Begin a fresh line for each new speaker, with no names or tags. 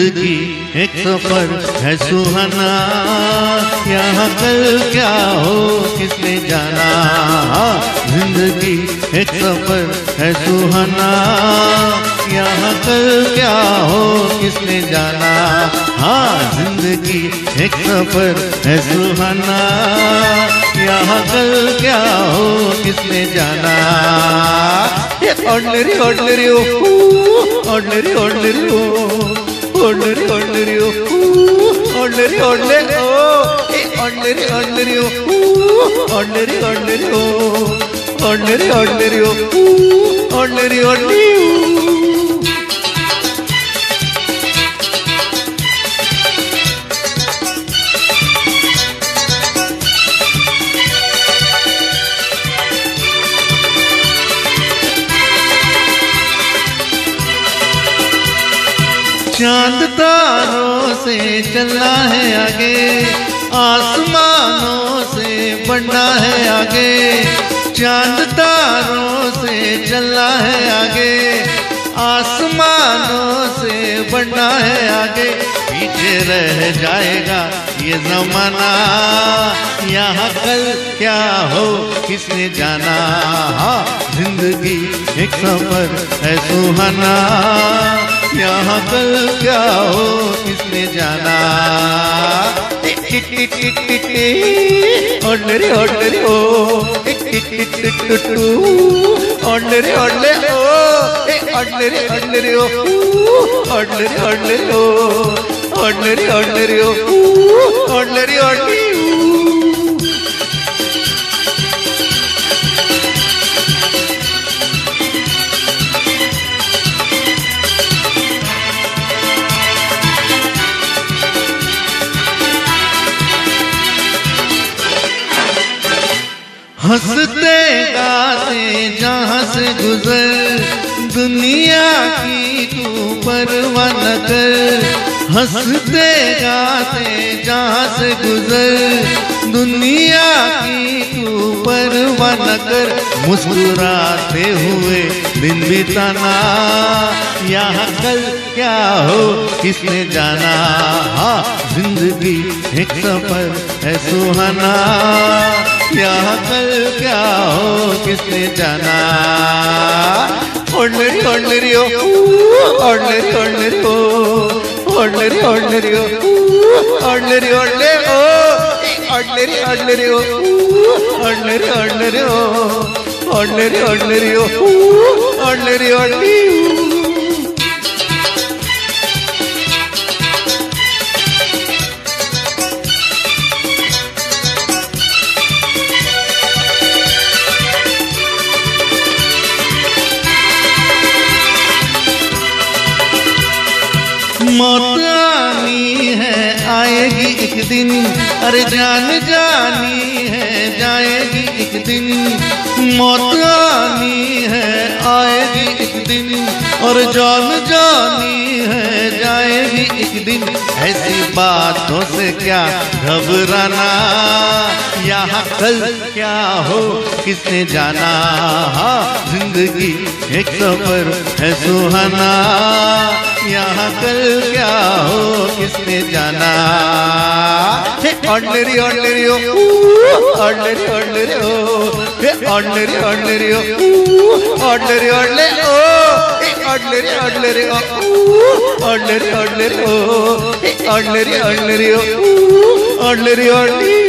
जिंदगी एक सफर है सुहाना, यहाँ कल क्या हो किसने जाना। जिंदगी एक सफर है सुहाना, यहाँ कल क्या हो किसने जाना। हाँ, जिंदगी एक सफर है सुहाना, यहाँ कल क्या हो किसने जाना। Ordinary ordinary oh, ordinary ordinary oh, ordinary ordinary oh, ordinary ordinary oh, ordinary ordinary oh, ordinary ordinary oh, ordinary ordinary oh, ordinary ordinary oh. चांद तारों से चलना है आगे, आसमानों से बढ़ना है आगे। चांद तारों से चलना है आगे, आसमानों से बढ़ना है आगे। पीछे रह जाएगा ये जमाना, यहाँ कल क्या हो किसने जाना। हाँ, जिंदगी एक सफर है सुहाना, यहाँ कल क्या हो किसने जाना। Ordinary ordinary oh, ordinary ordinary oh, ordinary ordinary oh, ordinary ordinary oh, ordinary ordinary oh, ordinary ordinary. हंसते गाते जहाँ से गुजर, दुनिया की तू परवाह न कर। हंसते गाते जहाँ से गुजर, दुनिया की तू परवाह न कर। मुस्कुराते हुए दिन बिताना, यहाँ कल क्या हो किसने जाना। हाँ, जिंदगी एक सफर है सुहाना, यहाँ कल क्या हो किसने जाना। Ordinary ordinary oh, ordinary ordinary oh, ordinary ordinary oh, ordinary ordinary oh, ordinary ordinary oh, ordinary ordinary oh, ordinary ordinary oh, ordinary ordinary. मौत आनी है आएगी एक दिन, अरे जान जानी है जाएगी एक दिन। मौत आनी है आएगी एक दिन, और जान जानी है जाएगी एक दिन। ऐसी बातों से क्या घबराना, यहाँ कल क्या हो किसने जाना। हाँ, जिंदगी एक सफर है सुहाना, यहाँ कल क्या हो किसने जाना। Ordinary ordinary oh, ordinary ordinary oh, ordinary ordinary oh, ordinary ordinary oh, ordinary ordinary oh, ordinary ordinary oh, ordinary ordinary oh, ordinary ordinary.